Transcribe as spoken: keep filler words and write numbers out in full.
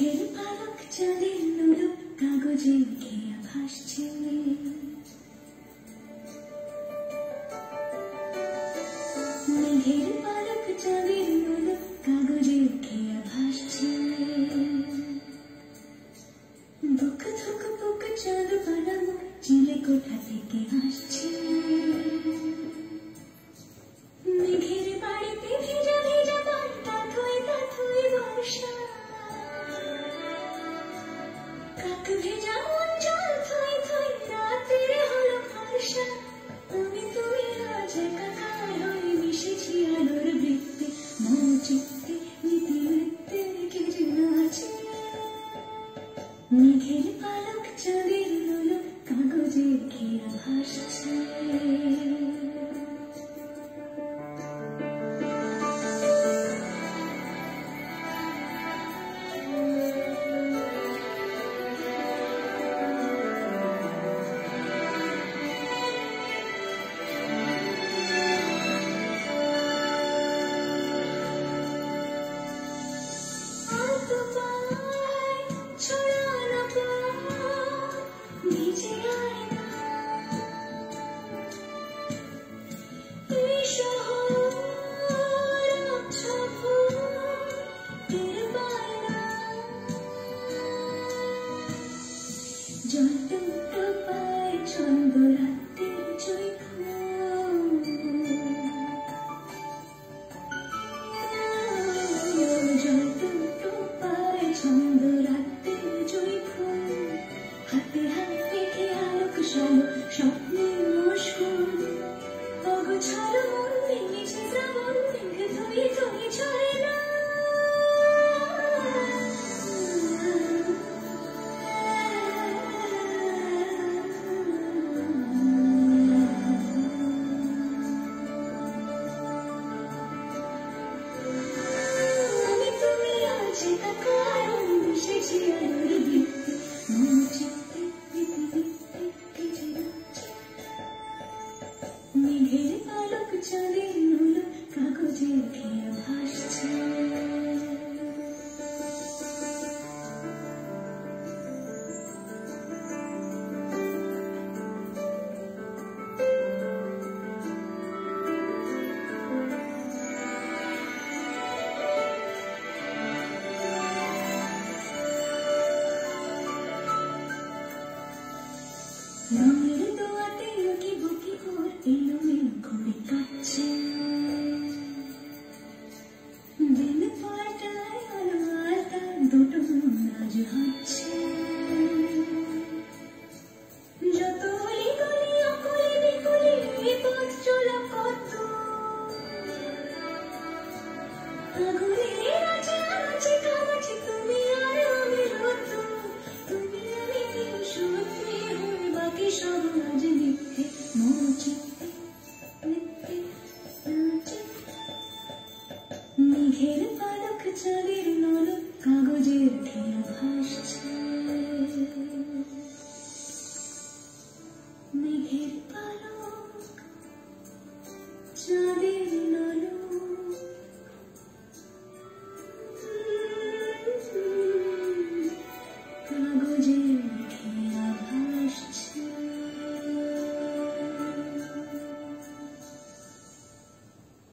মেঘের পালক চাঁদের নোলক কাগজে খেয়া ভাসছে মেঘের পালক চাঁদের নোলক কাগজে খেয়া ভাসছে বুক থুক বুক চাঁদ বানানো চিলে কোঠা থেকে আসছে মেঘের বাড়িতে ভেজা ভেজা পান্তা থই থই বর্ষা কাক ভেজা মন জল থই থই রাতের হলো ফর্সা আমি তুমি আজ একাকার হয়ে মিশেছি আলোর বৃত্তে মন চিত্তে নীতি নৃত্যে কে যেন আছে মেঘের পালক চাঁদের নোলক কাগজে ঘেরা ভাসছে মেঘের পালক চাঁদের নোলক কাগজে ঘেরা ভাসছে রঙের দোয়াতে লুকি বুকি ওর এলো মেলো ঘুরে কাটছে দিন পাল্টায় আলো আলতা দুটো নাজ হচ্ছে যত অলি গলি অকলি বিকলি পথ চলা কত আগুনের আছে আছে কাছে তুমি আর আমি রত তুমি আমি সত্যি হয়ে বাকি সব আজ মিথ্যে মন চিত্তে মিথ্যে নাচে মেঘের পালক চাঁদের নোলক কাগজের ঘেরা ভাসছে মেঘের পালক চাঁদের